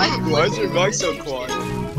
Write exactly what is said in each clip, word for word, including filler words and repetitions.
Why is your mic so quiet?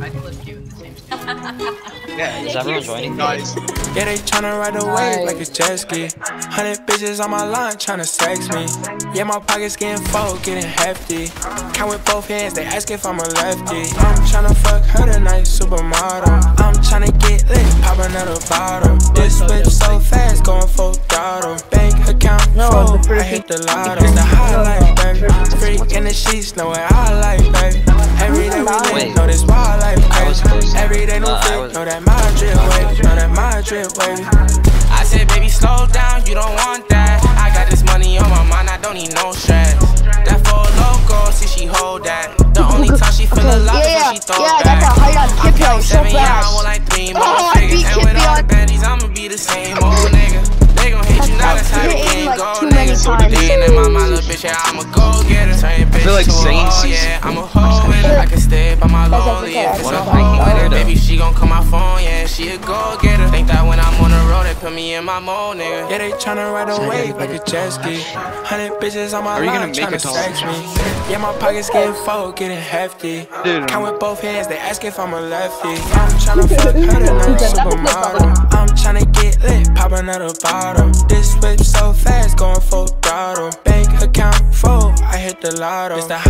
Yeah, is everyone joining? Nice. Yeah, they tryna ride the wave like a jet ski. Hundred bitches on my line tryna sex me. Yeah, my pockets getting full, getting hefty. Count with both hands, they ask if I'm a lefty. I'm tryna fuck her tonight, supermodel. I'm tryna get lit, pop another bottle. This whip so fast, going full throttle. Bank account full, I hit the lotto. It's the highlight, baby. Freak in the sheets, know what I like, baby. Every day we live, know this wild life, crazy. Every day new fit, know that my drip wavy, know that my drip wavy. I said, baby, slow down, you don't want that. I got this money on my mind, I don't need no stress. That for a loco, see she hold that. The only time she feel alive is when she throw yeah, back. That's a hard on I'm Kipio, so seven, yeah, I fast. want like three more Oh, figures. And with all the baddies, I'ma be the same old nigga. They gon' hate you now, that's how the game like go, too many nigga. times. Then in my mind, little bitch, yeah, I'ma go get her. Turn bitch feel like to a Saint hoe, season. yeah, I'm a hoe with her. I can stay by my lonely if it's a hoe with her. Baby, she gon' call my phone, yeah, she a go get her. Think that when I'm on the road, they put me in my mode, nigga. Yeah, they tryna ride a wave like a jet ski. Hundred bitches on my line tryna sex me. Yeah, my pockets getting full, getting hefty. Count with both hands, they ask if I'm a lefty. I'm tryna fuck her tonight, supermodel. I'm tryna get lit, pop another bottle. This whip so fast, going full throttle. Bank account full, I hit the lotto. It's the